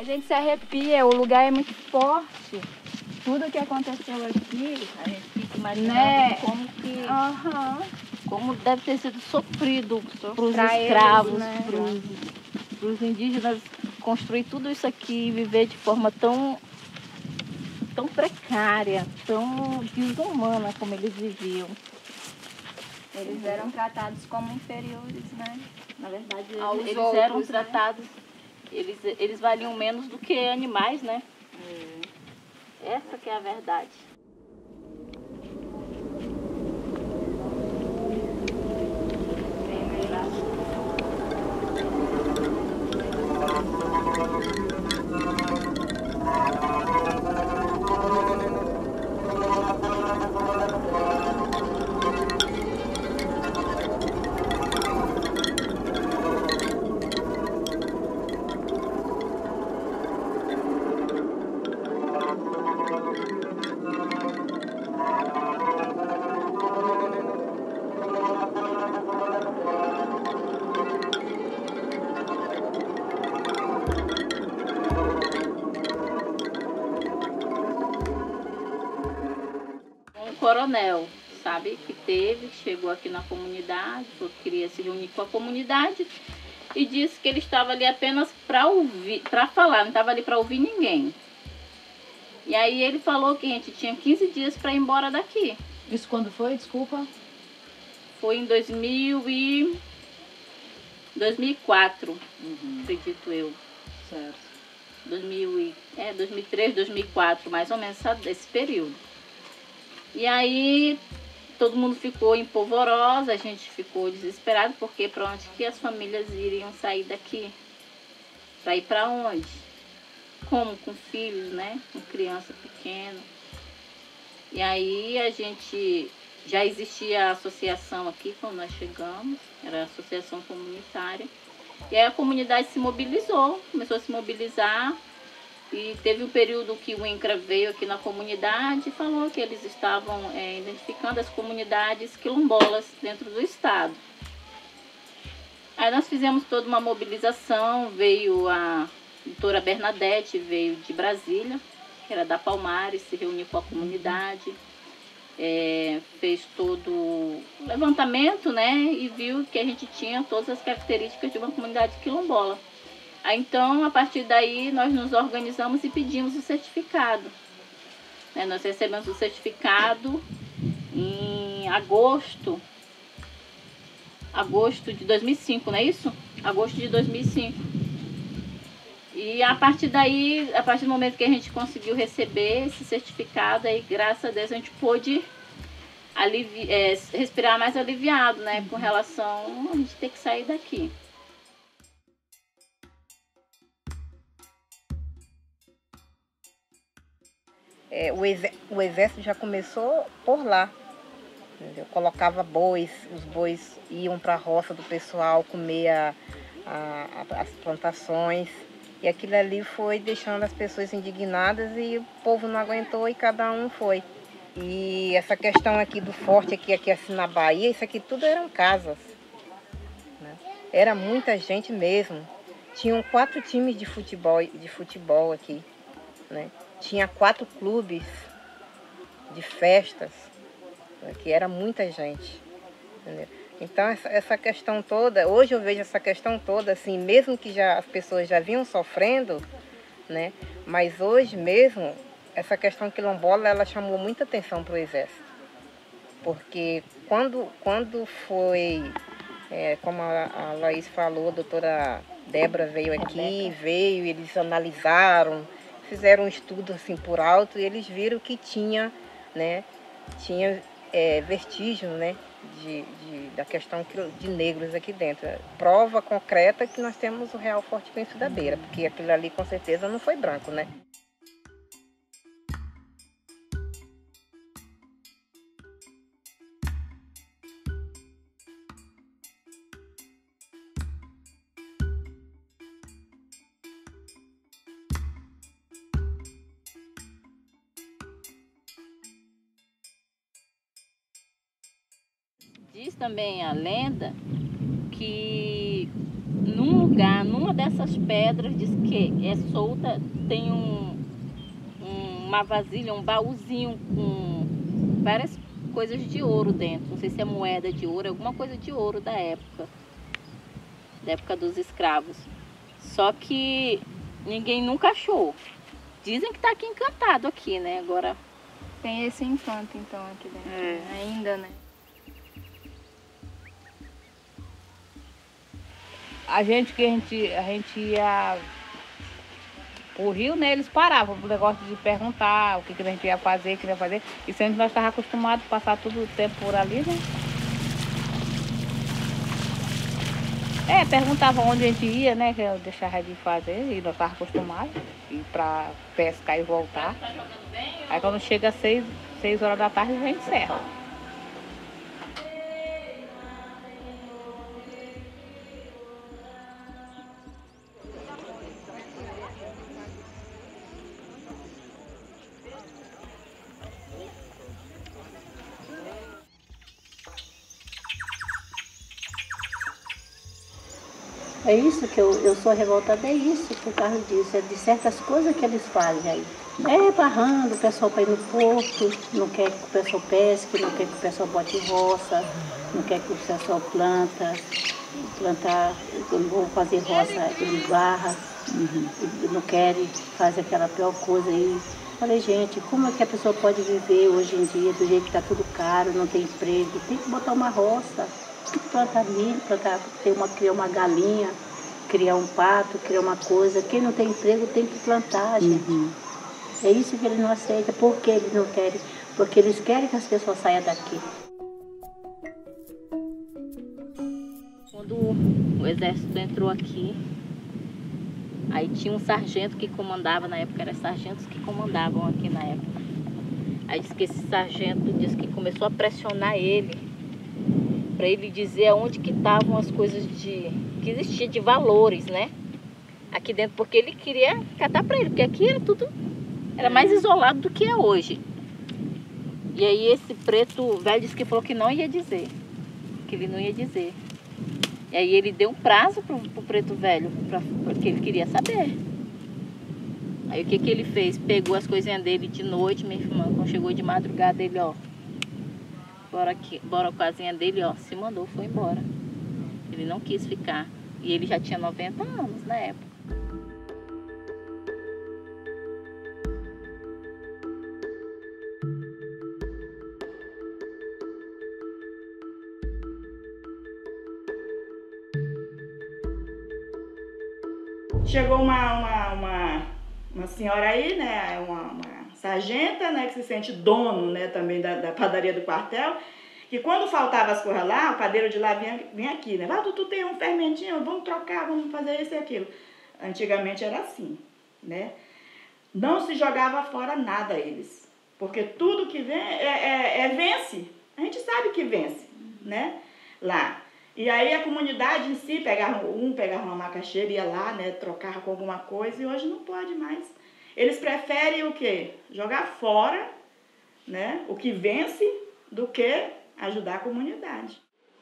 A gente se arrepia, o lugar é muito forte. Tudo que aconteceu aqui, a gente fica imaginando, né? como que... Uhum. Como deve ter sido sofrido para os Pra escravos, eles, né? para os indígenas construir tudo isso aqui e viver de forma tão precária, tão desumana como eles viviam. Eles eram tratados como inferiores, né? Na verdade, Eles eram tratados, né? Eles valiam menos do que animais, né? Essa que é a verdade. Coronel, sabe, que chegou aqui na comunidade, queria se reunir com a comunidade e disse que ele estava ali apenas para ouvir, para falar, não estava ali para ouvir ninguém. E aí ele falou que a gente tinha 15 dias para ir embora daqui. Isso quando foi, desculpa? Foi em 2004, acredito eu. Certo. 2003, 2004, mais ou menos esse período. E aí todo mundo ficou em polvorosa, a gente ficou desesperado, porque para onde que as famílias iriam sair daqui? Para ir para onde? Como? Com filhos, né? Com criança pequena. E aí já existia a associação aqui quando nós chegamos, era a associação comunitária. E aí a comunidade se mobilizou, começou a se mobilizar. E teve um período que o INCRA veio aqui na comunidade e falou que eles estavam identificando as comunidades quilombolas dentro do estado. Aí nós fizemos toda uma mobilização, veio a doutora Bernadette, veio de Brasília, que era da Palmares, se reuniu com a comunidade, fez todo o levantamento, né, e viu que a gente tinha todas as características de uma comunidade quilombola. Aí, então, a partir daí, nós nos organizamos e pedimos o certificado. Nós recebemos o certificado em agosto de 2005, não é isso? Agosto de 2005. E a partir daí, a partir do momento que a gente conseguiu receber esse certificado, aí, graças a Deus, a gente pôde respirar mais aliviado, né? Com relação a gente ter que sair daqui. O exército já começou por lá, entendeu? Colocava bois, os bois iam para a roça do pessoal comer as plantações, e aquilo ali foi deixando as pessoas indignadas e o povo não aguentou e cada um foi. E essa questão aqui do forte, aqui assim na Bahia, isso aqui tudo eram casas, né? Era muita gente mesmo. Tinham 4 times de futebol aqui, né? Tinha 4 clubes de festas, que era muita gente, entendeu? Então essa questão toda, hoje eu vejo essa questão toda, assim, mesmo que as pessoas já vinham sofrendo, né? Mas hoje mesmo, essa questão quilombola, ela chamou muita atenção para o exército. Porque quando foi, como a Laís falou, a doutora Débora veio aqui, eles analisaram, fizeram um estudo assim por alto e eles viram que tinha, né, vestígio, né, da questão de negros aqui dentro. Prova concreta que nós temos o Real Forte Coenso da Beira, porque aquilo ali com certeza não foi branco, né? Diz também a lenda que num lugar, numa dessas pedras, diz que é solta, tem uma vasilha, um baúzinho com várias coisas de ouro dentro. Não sei se é moeda de ouro, alguma coisa de ouro da época dos escravos. Só que ninguém nunca achou. Dizem que está aqui encantado aqui, né? Agora Tem esse encanto então aqui dentro. Ainda, né? A gente ia pro rio, né? Eles paravam pro negócio de perguntar o que a gente ia fazer, queria fazer. E sempre nós estávamos acostumados a passar todo o tempo por ali, né? Perguntavam onde a gente ia, né? Que eu deixava de fazer e nós estávamos acostumados a ir pra pescar e voltar. Aí quando chega às 6 horas da tarde, a gente encerra. é isso que eu sou revoltada, é isso, por causa disso, é de certas coisas que eles fazem aí. Barrando o pessoal para ir no porto, não quer que o pessoal pesque, não quer que o pessoal bote roça, não quer que o pessoal plantar, quando vão fazer roça, eles barram, não querem, fazem aquela pior coisa aí. Falei, gente, como é que a pessoa pode viver hoje em dia, do jeito que está tudo caro, não tem emprego, tem que botar uma roça. Plantar milho, criar uma galinha, criar um pato, criar uma coisa. Quem não tem emprego tem que plantar, gente. É isso que eles não aceitam. Por que eles não querem? Porque eles querem que as pessoas saiam daqui. Quando o exército entrou aqui, aí tinha um sargento que comandava, na época eram sargentos que comandavam aqui na época. Aí disse que esse sargento disse que começou a pressionar ele, para ele dizer aonde que estavam as coisas que existia de valores, né? Aqui dentro, porque ele queria catar para ele, porque aqui era mais isolado do que é hoje. E aí esse preto velho disse que falou que não ia dizer, que ele não ia dizer. E aí ele deu um prazo pro preto velho, porque ele queria saber. Aí o que ele fez? Pegou as coisinhas dele de noite, minha irmã, quando chegou de madrugada, ele, bora com a casinha dele, se mandou, foi embora. Ele não quis ficar. E ele já tinha 90 anos na época. Chegou uma senhora aí, né, uma sargenta, né, que se sente dono, né, também da padaria do quartel, que quando faltava as coisas lá, o padeiro de lá vinha aqui, né, tu tem um fermentinho, vamos trocar, vamos fazer isso e aquilo. Antigamente era assim, né, não se jogava fora nada eles, porque tudo que vem vence, a gente sabe que vence, né, lá. E aí a comunidade em si pegava uma macaxeira, ia lá, né, trocava com alguma coisa, e hoje não pode mais. Eles preferem o quê? Jogar fora, né, o que vence, do que ajudar a comunidade.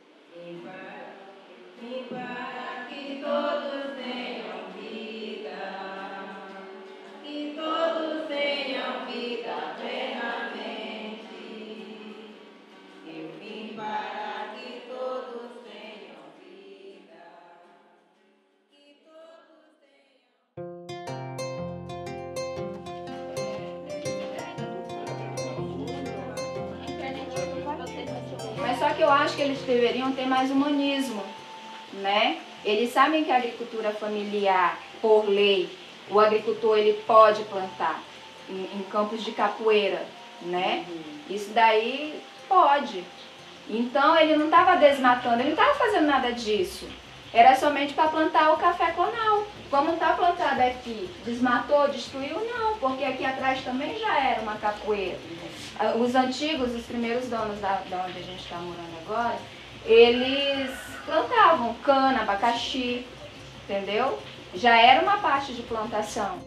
Que todos tenham vida, que todos tenham vida plenamente. Eu vim para que todos tenham vida, que todos tenham. Mas só que eu acho que eles deveriam ter mais humanismo, né? Eles sabem que a agricultura familiar, por lei, o agricultor ele pode plantar em campos de capoeira, né? Isso daí pode. Então ele não estava desmatando, ele não estava fazendo nada disso. Era somente para plantar o café clonal. Como está plantado aqui, desmatou, destruiu? Não, porque aqui atrás também já era uma capoeira. Os antigos, os primeiros donos da onde a gente está morando agora, eles plantavam cana, abacaxi, entendeu? Já era uma parte de plantação.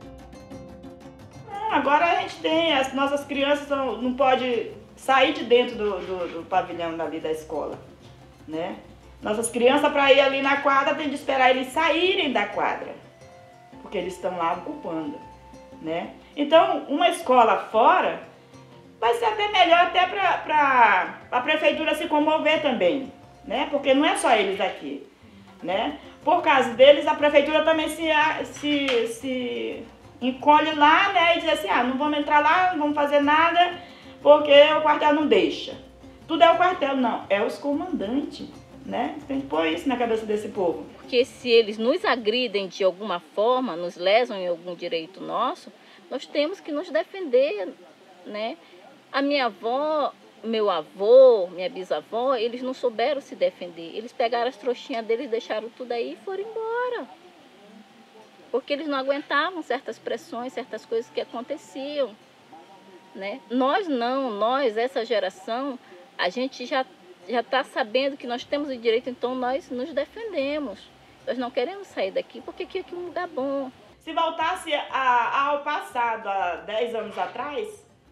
Agora a gente tem, as nossas crianças não podem sair de dentro do pavilhão dali da escola, né? Nossas crianças, para ir ali na quadra, tem de esperar eles saírem da quadra, porque eles estão lá ocupando, né? Então, uma escola fora vai ser até melhor até para a prefeitura se comover também, né? Porque não é só eles aqui, né? Por causa deles, a prefeitura também se encolhe lá, né? E diz assim, não vamos entrar lá, não vamos fazer nada, porque o quartel não deixa. Tudo é o quartel, não, é os comandantes, né? Tem que pôr isso na cabeça desse povo. Porque se eles nos agridem de alguma forma, nos lesam em algum direito nosso, nós temos que nos defender, né? A minha avó, meu avô, minha bisavó, eles não souberam se defender. Eles pegaram as trouxinhas deles, deixaram tudo aí e foram embora. Porque eles não aguentavam certas pressões, certas coisas que aconteciam, né? Nós, essa geração, a gente já está sabendo que nós temos o direito, então nós nos defendemos. Nós não queremos sair daqui, porque aqui é um lugar bom. Se voltasse ao passado, há 10 anos atrás,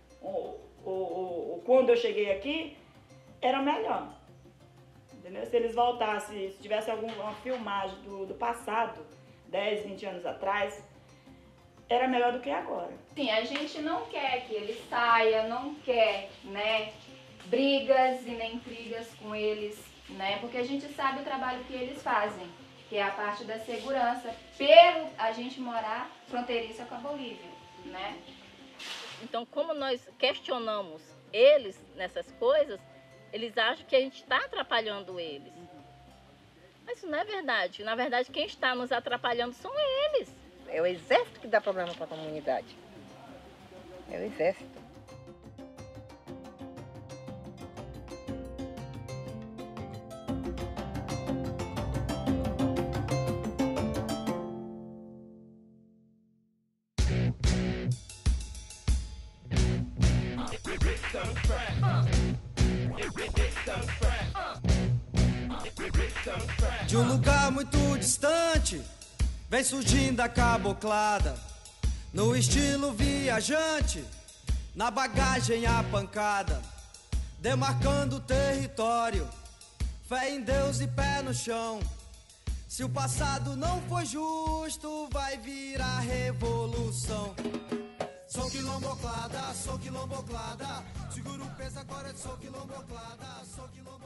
quando eu cheguei aqui, era melhor. Entendeu? Se eles voltassem, se tivesse alguma filmagem do passado, 10, 20 anos atrás, era melhor do que agora. Sim, a gente não quer que ele saia, não quer, né, brigas e nem intrigas com eles, né, porque a gente sabe o trabalho que eles fazem, que é a parte da segurança, pelo a gente morar fronteiriça com a Bolívia, né. Então, como nós questionamos eles nessas coisas, eles acham que a gente está atrapalhando eles. Mas isso não é verdade. Na verdade, quem está nos atrapalhando são eles. É o exército que dá problema para a comunidade. É o exército. De um lugar muito distante, vem surgindo a caboclada, no estilo viajante, na bagagem a pancada, demarcando o território, fé em Deus e pé no chão. Se o passado não foi justo, vai virar revolução. Sou quilomboclada, seguro o peso agora, sou quilomboclada, sou quilomboclada.